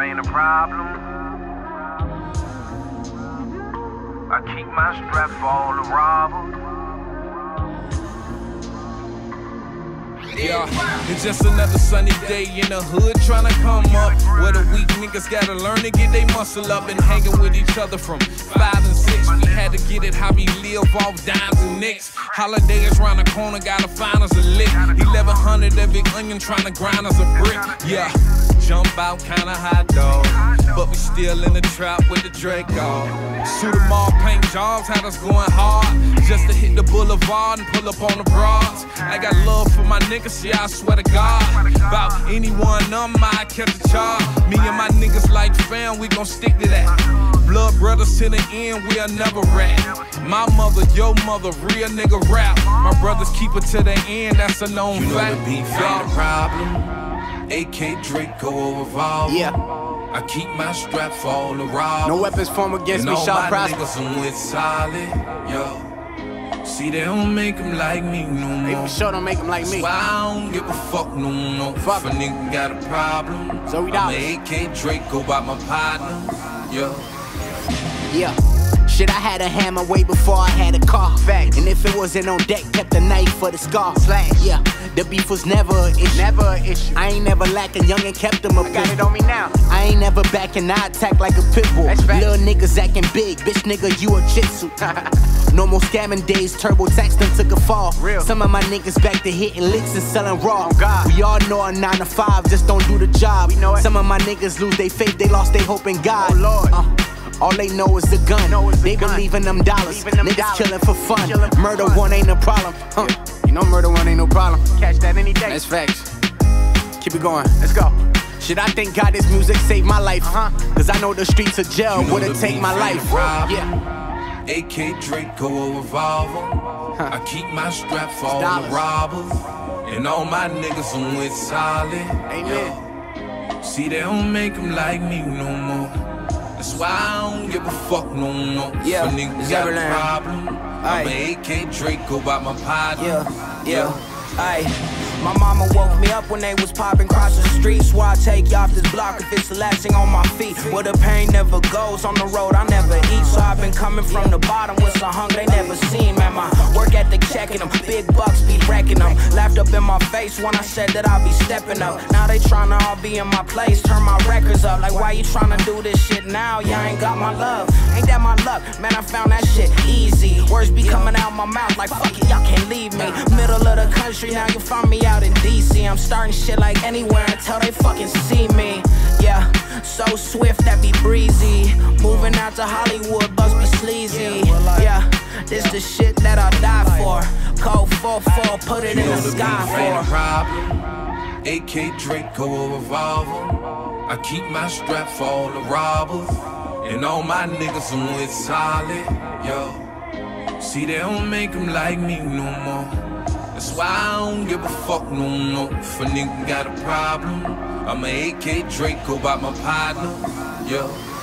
ain't a problem. I keep my strap for all the robbers. Yeah, it's just another sunny day in the hood trying to come up. Where the weak niggas gotta learn to get they muscle up. And hanging with each other from 5 and 6. We had to get it how we live off dimes and nicks. Holiday is round the corner, gotta find us a lick. 1100 that big onion trying to grind us a brick. Yeah, jump out kinda hot dog, but we still in the trap with the Draco. Suit 'em all, paint jobs, had us going hard just to hit the boulevard and pull up on the broads. I got love for my niggas, yeah, I swear to God. About any one of them, I catch a charge. Me and my niggas like fam, we gon' stick to that. Blood brothers to the end, we'll never rap. My mother, your mother, real nigga rap. My brothers keep it to the end, that's a known fact. You know the beef ain't a problem. AK Draco or revolver. Yeah. I keep my strap for all the robbers. No weapons formed against me shall prosper. Niggas I'm with solid, yo. See, they don't make them like me no more. They for sure don't make them like me. That's why I don't give a fuck no more. Fuck if a nigga got a problem, so we I'm an AK Draco by my partner, yo. Yeah. Shit, I had a hammer way before I had a car. Fact. And if it wasn't on deck, kept a knife for the scar. Slash. Yeah, the beef was never an issue. Never an issue. I ain't never lacking, young and kept them a I got it on me now. I ain't never backing, I attack like a pit bull. Little niggas acting big, bitch nigga, you a jitsu. No more scamming days, turbo tax them took a fall. Real. Some of my niggas back to hitting licks and selling raw. God. We all know a 9 to 5 just don't do the job. We know it. Some of my niggas lose their faith, they lost their hope in God. Oh Lord. All they know is the gun. They believe in them dollars. Niggas killing for fun. Murder one ain't a problem. Yeah. You know murder one ain't no problem. Catch that any day. That's facts. Keep it going. Let's go. Shit, I thank God this music saved my life. Cause I know the streets of jail wouldn't take my life. Yeah. AK Draco or revolver. I keep my strap for all the robbers. And all my niggas I'm with solid. Amen. Yo. See, they don't make them like me no more. That's why I don't give a fuck no more. Yeah, if a nigga got a problem, I'm an AK Draco by my partner. Yeah. Aye. My mama woke me up when they was popping across the street. Swore I take you off this block if it's the last thing on my feet. Where the pain never goes, on the road I never eat. So I've been coming from the bottom with some hunger they never seen. Man, my work ethic checking them, big bucks be wrecking them. Laughed up in my face when I said that I'll be stepping up. Now they tryna all be in my place, turn my records up. Like why you tryna do this shit now? Y'all ain't got my love, ain't that my luck? Man, I found that shit easy. Words be coming out my mouth like fuck it, y'all can't leave me. Middle of the country, now you find me out in DC. I'm starting shit like anywhere until they fucking see me. Yeah, so swift that be breezy. Moving out to Hollywood, bus be sleazy. Yeah, this the shit that I die for. Code 44, put it in the sky for. AK Draco or revolver. I keep my strap for all the robbers. And all my niggas I'm with solid, yo. See, they don't make them like me no more. That's why I don't give a fuck no more. If a nigga got a problem, I'm an AK Draco by my partner, yo.